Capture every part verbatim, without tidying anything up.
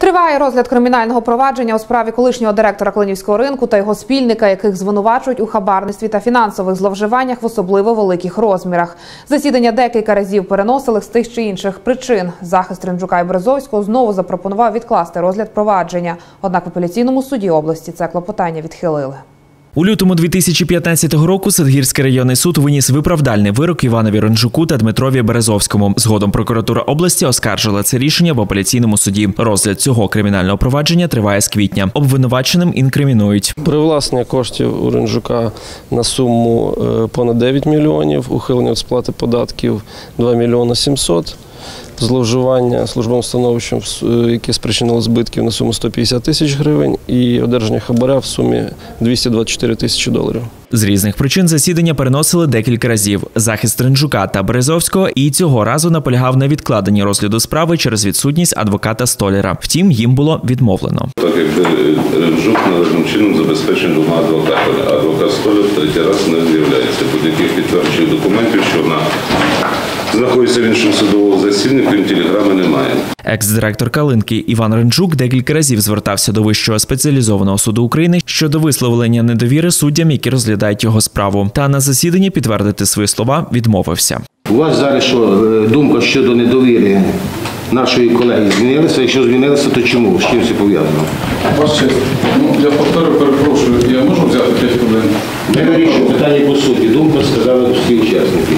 Триває розгляд кримінального провадження у справі колишнього директора Клинівського ринку та його спільника, яких звинувачують у хабарництві та фінансових зловживаннях в особливо великих розмірах. Засідання декілька разів переносили з тих чи інших причин. Захист Ринджука і Березовського знову запропонував відкласти розгляд провадження. Однак в апеляційному суді області це клопотання відхилили. У лютому дві тисячі п'ятнадцятого року Садгірський районний суд виніс виправдальний вирок Іванові Ринджуку та Дмитрові Березовському. Згодом прокуратура області оскаржила це рішення в апеляційному суді. Розгляд цього кримінального провадження триває з квітня. Обвинуваченим інкримінують привласнення коштів у Ринджука на суму понад дев'ять мільйонів, ухилення від сплати податків два мільйони сімсот, зловживання службовим становищем, яке спричинило збитків на суму сто п'ятдесят тисяч гривень і одержання хабаря в сумі двісті двадцять чотири тисячі доларів. З різних причин засідання переносили декілька разів. Захист Ринджука та Березовського і цього разу наполягав на відкладенні розгляду справи через відсутність адвоката Столяра. Втім, їм було відмовлено. Так якби Ринджук належним чином забезпечений двома адвокатами, а адвокат Столяр третій раз не з'являється. Будь-яких підтверджуючих документів, що вона знаходиться в іншому судовому засіданні, крім телеграми, немає. Екс-директор Калинки Іван Ринджук декілька разів звертався до Вищого спеціалізованого суду України щодо висловлення недовіри суддям, які розглядають його справу. Та на засіданні підтвердити свої слова відмовився. У вас зараз що, думка щодо недовіри нашої колеги змінилася? Якщо змінилася, то чому? З чим це пов'язано? Ваша честь, ну, я повторю, перепрошую, я можу взяти п'ять хвилин? Ми вирішуємо питання по суті. Думка сказали всі учасники.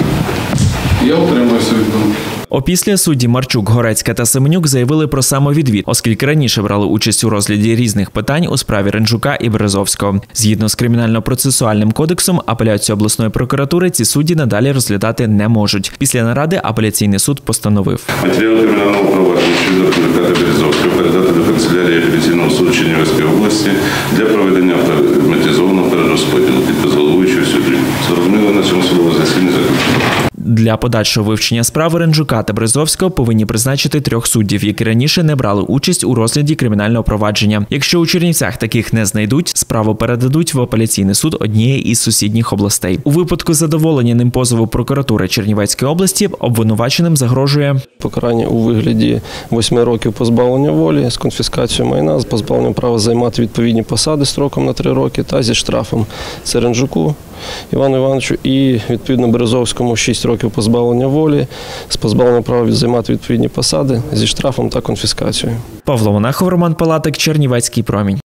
Я утримуюся від думки. Опісля судді Марчук, Горецька та Семенюк заявили про самовідвід, оскільки раніше брали участь у розгляді різних питань у справі Ринджука і Березовського. Згідно з Кримінально-процесуальним кодексом, апеляцію обласної прокуратури ці судді надалі розглядати не можуть. Після наради апеляційний суд постановив. Матеріал кримінального провадження щодо Ринджука Березовського передати до канцелярії апеляційного суду Чернівецької області для проведення автоматизованого перерозподілу. Підпис головуючого суду. Зрозуміло, на цьому судовому засіданні заключено. Для подальшого вивчення справи Ринджука та Березовського повинні призначити трьох суддів, які раніше не брали участь у розгляді кримінального провадження. Якщо у Чернівцях таких не знайдуть, справу передадуть в апеляційний суд однієї із сусідніх областей. У випадку задоволення ним позову прокуратури Чернівецької області обвинуваченим загрожує покарання у вигляді восьми років позбавлення волі з конфіскацією майна, з позбавленням права займати відповідні посади строком на три роки та зі штрафом. Це Ринджуку Івану Івановичу і, відповідно, Березовському шість років позбавлення волі з позбавленням права займати відповідні посади зі штрафом та конфіскацією. Павло Монахов, Роман Палатик, Чернівецький промінь.